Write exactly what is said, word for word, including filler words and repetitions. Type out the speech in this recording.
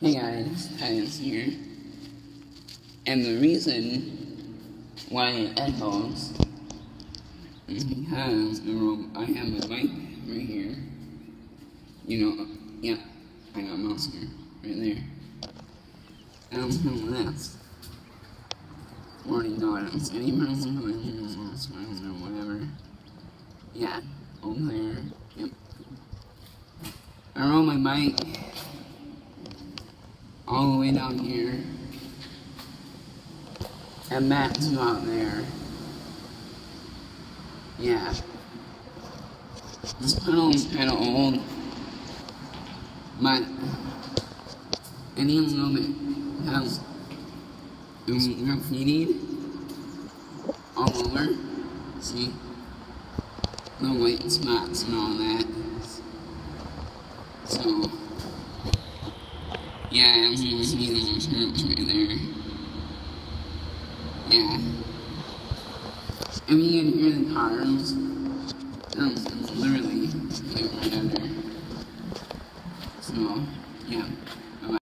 Hey guys, Thetyis here. And the reason why it echoes is because I have my bike right here. You know, yeah, I got a mouse here, right there. And I'm doing this. Morning gardens. Any person who is or whatever. Yeah, over there. Yep. I rode my bike all the way down here, and Matt's out there. Yeah. This pedal's kind of old, but it needs a little bit because it was graffitied all over. See? No white spots and all that. So, yeah, I'm gonna see those hurts right there. Yeah. If you can hear the cars, um, it's literally like right under. So, yeah.